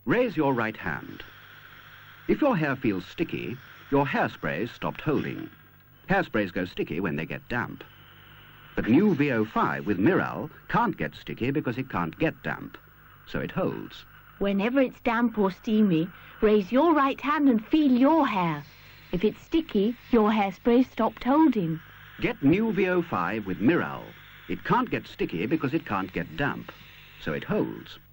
Raise your right hand. If your hair feels sticky, your hairspray's stopped holding. Hairsprays go sticky when they get damp. But new VO5 with Miral can't get sticky because it can't get damp, so it holds. Whenever it's damp or steamy, raise your right hand and feel your hair. If it's sticky, your hairspray's stopped holding. Get new VO5 with Miral. It can't get sticky because it can't get damp, so it holds.